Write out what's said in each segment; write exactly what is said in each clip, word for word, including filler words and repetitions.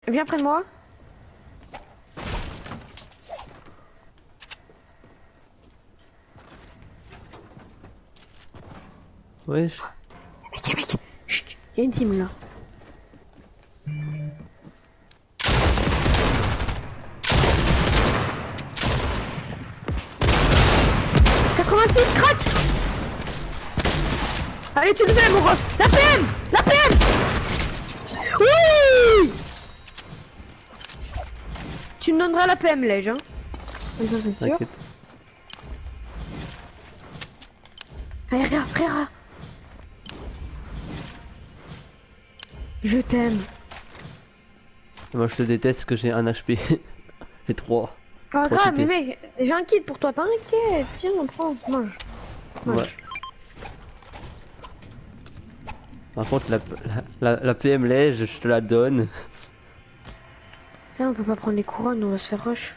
Viens près de moi. Wesh. Mec, mec, chut, il y a une team là. quatre-vingt-six, crack. Allez, tu le fais, mon ref. La P M. La P M. Oui. Tu me donneras la P M, Lège, hein. Ça, c'est sûr. Allez, regarde, frère. Je t'aime. Moi je te déteste parce que j'ai un H P. J'ai trois. Pas grave, mais mec, j'ai un kit pour toi, t'inquiète. Tiens, prends, mange. mange. Ouais. Par contre, la, la, la, la P M Lège, je te la donne. Là, on peut pas prendre les couronnes, on va se faire rush.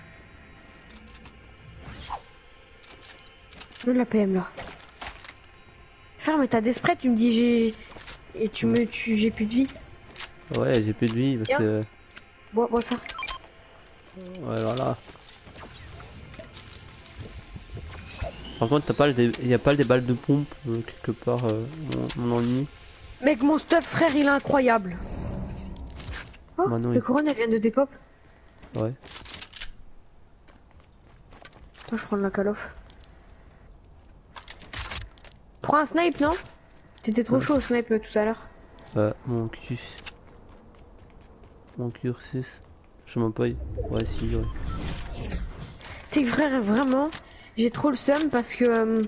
Je veux la P M là. Frère, mais t'as des sprays, tu me dis j'ai. Et tu me tues, j'ai plus de vie. Ouais, j'ai plus de vie parce Tiens. que. Bois, bois ça. Ouais, voilà. Par contre, t'as pas des... y a pas des balles de pompe euh, quelque part, euh, mon, mon ennemi. Mec, mon stuff, frère, il est incroyable. Oh, Bah non, les il... couronnes, elles viennent de dépop. Ouais. Attends, je prends de la call off. Prends un snipe, non? T'étais trop ouais. chaud au snipe euh, tout à l'heure. Euh, mon Q. Mon Q six. Je m'en paye. Ouais, si, ouais. Tu sais que frère, vraiment, j'ai trop le seum parce que. Euh,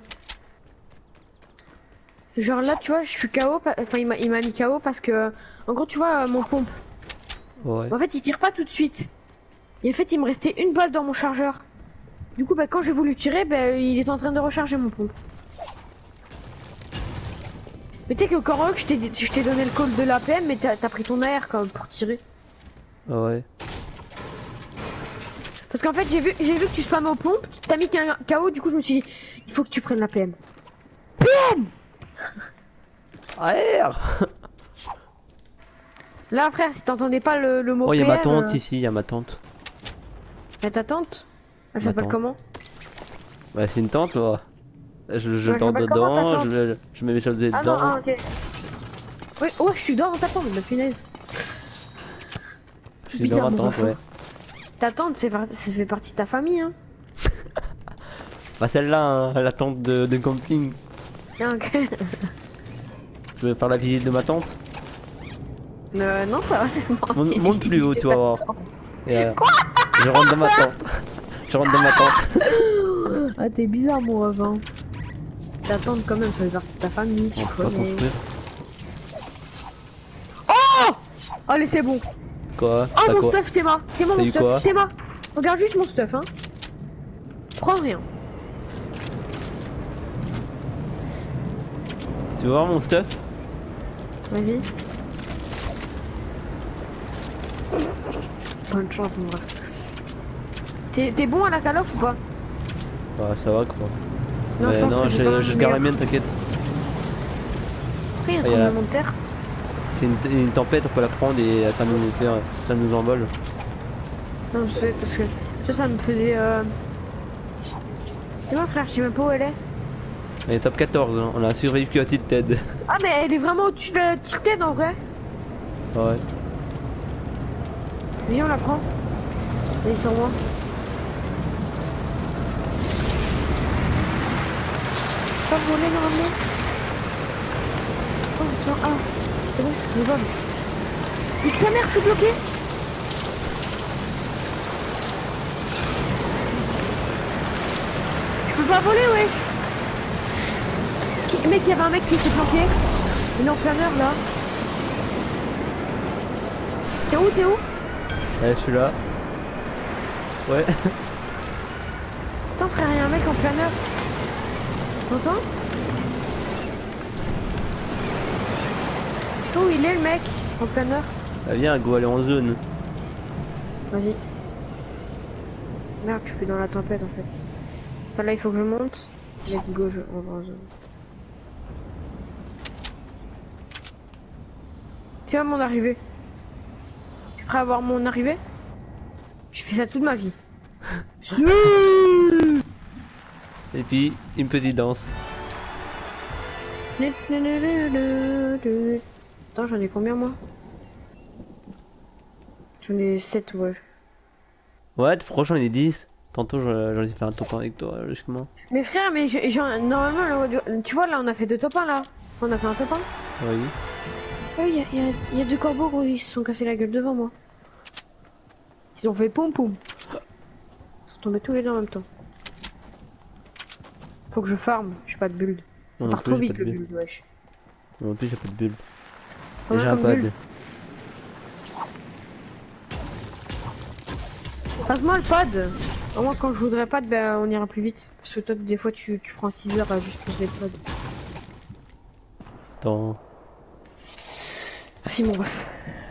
genre là, tu vois, je suis K O. Enfin, il m'a mis K O parce que. En gros, tu vois, euh, mon pompe. Ouais. En fait, il tire pas tout de suite. Et en fait, il me restait une balle dans mon chargeur. Du coup, bah, quand j'ai voulu tirer, bah, il est en train de recharger mon pompe. Mais tu sais que quand Rock, je t'ai donné le call de l'A P M, mais t'as pris ton A R quand même pour tirer. Ah ouais. Parce qu'en fait, j'ai vu, j'ai vu que tu spammais aux pompes, t'as mis qu'un K O, du coup, je me suis dit, il faut que tu prennes la P M. P M. A R. Là, frère, si t'entendais pas le, le mot Oh, P M... y'a ma tante euh... ici, y'a ma tante. Y'a ta tante? Elle Ma s'appelle tante. comment? Bah, c'est une tante, moi. Je, je Ouais, dors comment, dedans, je, je mets mes choses dedans. Ah non, ah, ok. Oui, oh, je suis dehors dans ta tente, ma punaise. Je suis dans ma tante, ouais. Ta tante, c'est fait partie de ta famille, hein. Bah, celle-là, hein, la tante de, de camping. Ah, ok. Tu veux faire la visite de ma tante? Euh, non, ça va. Monte, monte plus haut, tu vas voir. Euh, Quoi? Je rentre dans ma tente. Je rentre dans ma tente. Ah, t'es bizarre, mon ref, hein. Ta tante, quand même, ça fait partie de ta famille, tu On peut pas connais. construire. Oh! Allez, c'est bon. Quoi? Oh, mon quoi stuff, c'est moi. C'est moi, mon stuff. C'est moi. Regarde juste mon stuff, hein. Prends rien. Tu veux voir mon stuff? Vas-y. Bonne chance, mon ref. T'es bon à la call off ou pas? Bah, ça va, quoi. Non, mais je pense non, que je, je garde la mienne, t'inquiète. Après, il y a un tremblement de terre. C'est une, une tempête, on peut la prendre et ça nous, fait, ça nous envole. Non, je sais, parce que ça, ça me faisait. Euh... C'est moi, frère, je sais même pas où elle est. Elle est top quatorze, hein. On a survécu à Tilted. Ah, mais elle est vraiment au-dessus de Tilted en vrai. Ouais. Viens, on la prend. Allez, sur moi. Pas voler normalement. Oh, c'est un A. C'est bon, je vole. Nique sa mère, je suis bloqué. Je peux pas voler, ouais. Qui... Mec, il y avait un mec qui s'est planqué. Il est en planeur là. T'es où, t'es où? Ouais, je suis là. Ouais. Attends, frère, il y a un mec en planeur. T'entends? Oh, il est le mec en planeur. Ah, viens, go, aller en zone. Vas-y. Merde, je suis dans la tempête en fait. Enfin, là, il faut que je monte. Let's go, je... on va en zone. C'est à mon arrivée. après avoir mon arrivée. Je fais ça toute ma vie. Et puis, une petite danse. Attends, j'en ai combien moi? J'en ai sept, ouais. Ouais, franchement, il est dix. Tantôt, je- j'en ai fait un top un avec toi, logiquement. Mais frère, mais je- genre, normalement, là, tu vois, là, on a fait deux top un là. On a fait un top un. Oui. Ah oui, il y, y, y a deux corbeaux, gros, ils se sont cassés la gueule devant moi. Ils ont fait poum poum. Ils sont tombés tous les deux en même temps. Faut que je farm, j'ai pas de build. Ça Non part plus, trop j'ai vite pas le de build, wesh. En plus, j'ai pas de bulle. On a J'ai un comme pad. bulle. Passe-moi le pad. Au moins quand je voudrais pad, ben on ira plus vite. Parce que toi des fois tu, tu prends six heures à juste poser le pad. Attends. Merci mon ref.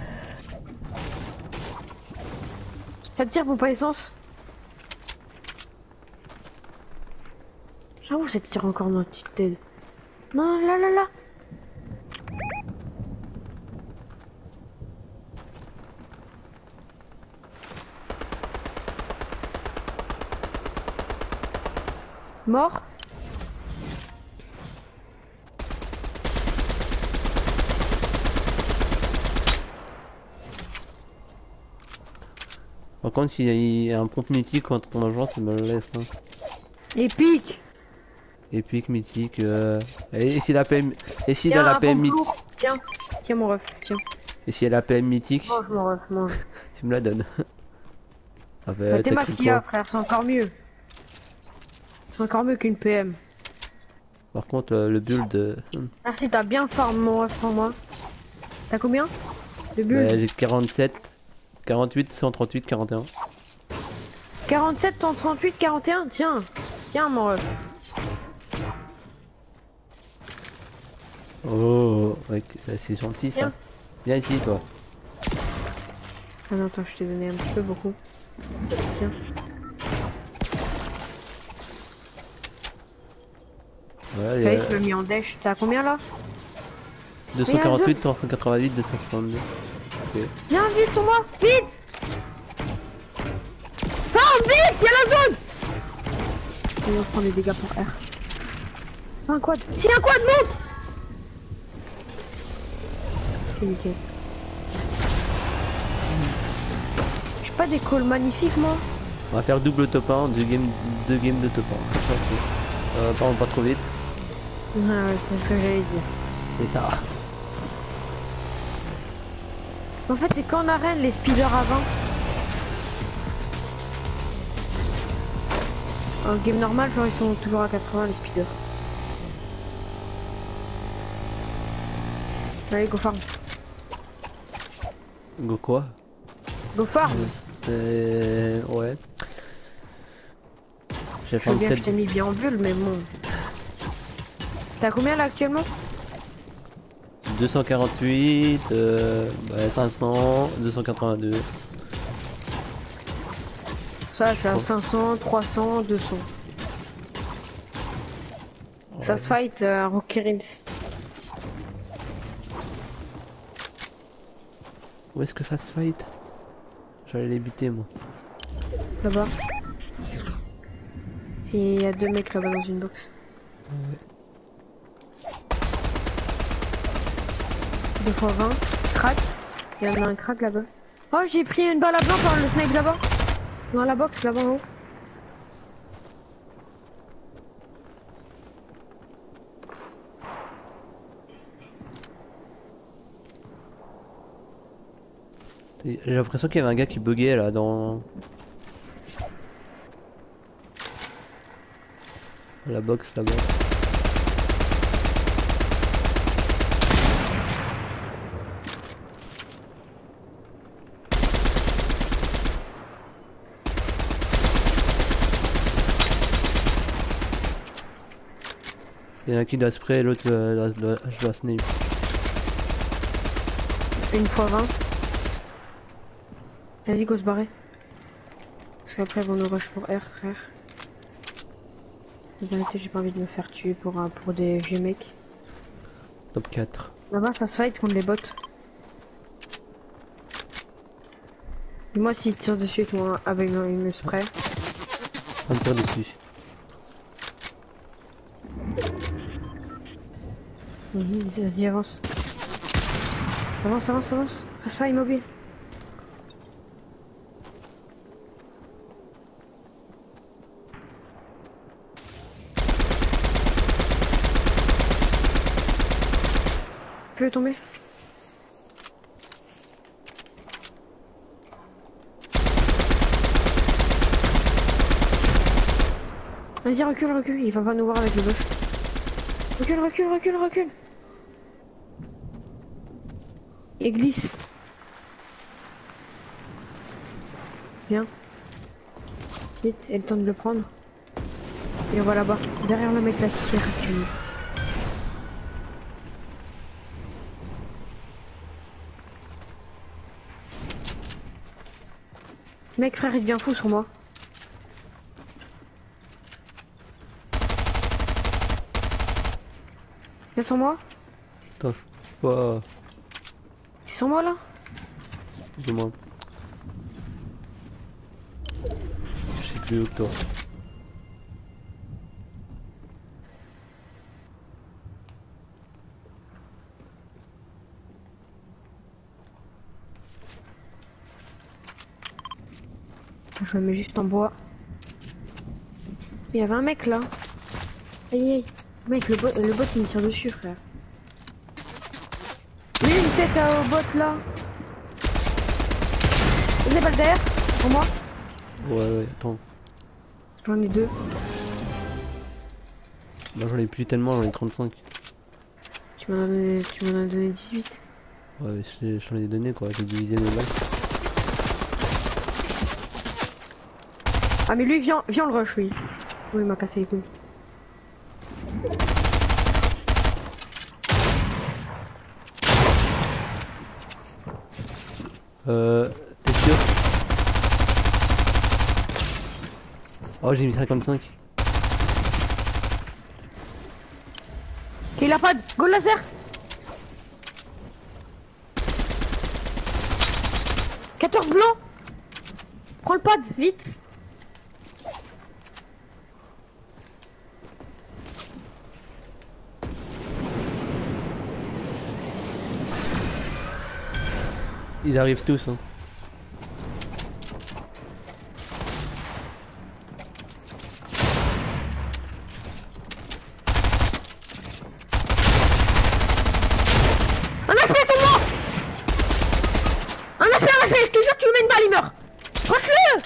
Ça te tire pour pas essence? J'avoue ça te tire encore dans Tilted. Non là là là. Mort. Par contre, s'il y a un pompe mythique contre ton agent, ça me le laisse. Hein. Épique. Épique, mythique. Euh... Et si la P M. Et si Tiens, dans la un P M pompe mythique. lourd. Tiens, tiens mon ref, tiens. Et si elle a la P M mythique, Mange mon ref, mange. tu me la donnes. Ah bah, Bah, t'es t'as cru Maxia quoi? frère, c'est encore mieux. C'est encore mieux qu'une P M. Par contre, euh, le build. Euh... Merci, t'as bien farm mon ref pour moi. T'as combien de bulles? Bah, j'ai quarante-sept, quarante-huit, cent trente-huit, quarante et un. quarante-sept, cent trente-huit, quarante et un. Tiens, tiens mon ref. Oh, ouais, c'est gentil ça. Tiens. Viens ici, toi. Ah non, attends, je t'ai donné un petit peu beaucoup. Tiens. Ouais, Fallait euh, que je l'ai mis en dash. T'as combien là? deux cent quarante-huit, trois cent quatre-vingt-huit, deux cent soixante-deux. Ok. Viens vite sur moi, vite. Farm vite, y'a la zone. Et on prend des dégâts pour R. Un quad. Si un quad monte. C'est nickel. J'ai pas des calls magnifiques moi. On va faire double top un, deux games, deux games de top un. Euh, pardon, pas trop vite. Ouais, ouais, c'est ce que j'allais dire. C'est ça. En fait, c'est qu'en arène les speeders à vingt. En game normal, genre ils sont toujours à quatre-vingts les speeders. Allez, go farm. Go quoi? Go farm. Euh, ouais. J'ai Je veux bien que je trente-sept. t'ai mis bien en bulle, mais bon. T'as combien là actuellement? deux cent quarante-huit, euh, bah, cinq cents, deux cent quatre-vingt-deux. Ça, c'est à cinq cents, trois cents, deux cents. Ouais. Ça se fight euh, Rocky Rills. Où est-ce que ça se fight? J'allais les buter moi. Là-bas. Et il y a deux mecs là-bas dans une box. Ouais. deux fois vingt. Crack. Il y en a un crack là-bas. Oh, j'ai pris une balle à blanc par le snake là-bas. Dans la box là-bas en haut. J'ai l'impression qu'il y avait un gars qui buguait là dans la box là-bas. Il y en a un qui doit spray, l'autre euh, doit, doit, je dois snipe. Une fois vingt. Vas-y, go se barrer. Parce qu'après, on nous rush pour R, frère. En vérité, j'ai pas envie de me faire tuer pour, un, pour des vieux mecs. Top quatre. Là-bas, ça se fight contre les bots. Moi s'il tire dessus avec moi avec une me spray. On tire dessus. Vas-y, vas-y, avance. Avance, avance, avance. Reste pas immobile. Fais-le tomber. Vas-y, recule, recule. Il va pas nous voir avec le bœuf. Recule, recule, recule, recule. Et glisse. Bien. Vite, et le temps de le prendre. Et on va là-bas. Derrière le mec là qui tire actuellement. Mec, frère, il devient fou sur moi. Viens sur moi. Attends, je sais pas. C'est sur moi là. Dis-moi. Je sais plus où que toi. Je me mets juste en bois. Il y avait un mec là. Aïe aïe. Mec, le bot, le bot il me tire dessus, frère. Lui, une tête euh, au bot là. Des balles derrière, pour moi. Ouais, ouais, attends. J'en ai deux. Moi j'en ai plus tellement, j'en ai trente-cinq. Tu m'en as donné, tu m'en as donné dix-huit. Ouais, je j'en ai donné quoi, j'ai divisé mes balles. Ah mais lui, viens, viens le rush, lui. Oui, il m'a cassé les couilles. Euh, t'es sûr? Oh, j'ai mis cinquante-cinq. Il a pas de go laser. quatorze blancs. Prends le pad, vite. Ils arrivent tous hein. Un H P sur moi. Un H P, un H P, je te jure tu lui mets une balle, il meurt. Rush-le.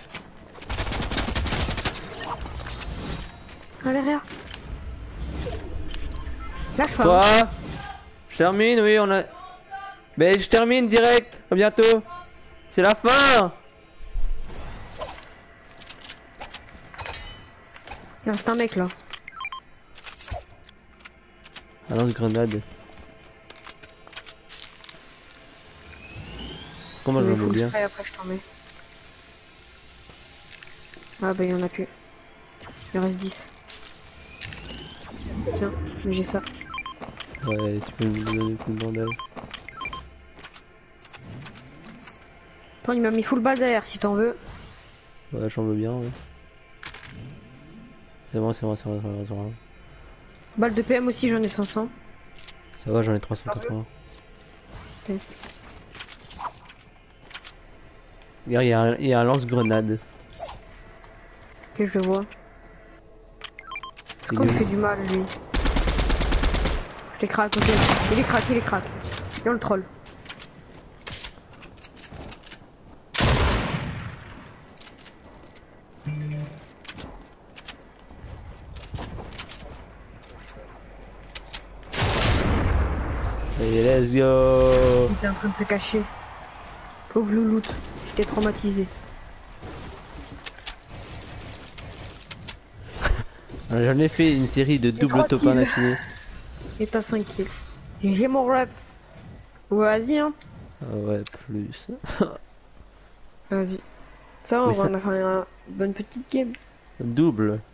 Allez, rien. Lâche pas. Toi, je termine, oui, on a... Mais je termine direct, à bientôt. C'est la fin. Il reste un mec là. Un lance-grenade. Comment je Mais le faut mets que bien? je fasse, après je t'en mets. Ah bah il y en a plus. Il en reste dix. Tiens, mais j'ai ça. Ouais, tu peux me donner une bandage. Attends, il m'a mis full balle derrière si t'en veux. Ouais, j'en veux bien, ouais. C'est bon, c'est bon, c'est bon, c'est bon, c'est bon. Balle de P M aussi, j'en ai cinq cents. Ça va, j'en ai trois cent quatre-vingts. Ok. Regarde, il y a un, il y a un lance-grenade. Ok, je le vois. C'est Il comme est il où? fait du mal, lui. Je les craque, ok. Il est craque, il est craque. Viens le troll. Et let's go. Il était en train de se cacher. Pauvre louloute. J'étais traumatisé. J'en ai fait une série de double trois top kills. un affiné. Et t'as cinq kills. Et j'ai mon rep. Vas-y, hein. Ah ouais, plus. Vas-y. Ça, on Mais va ça- en avoir une bonne petite game. Double.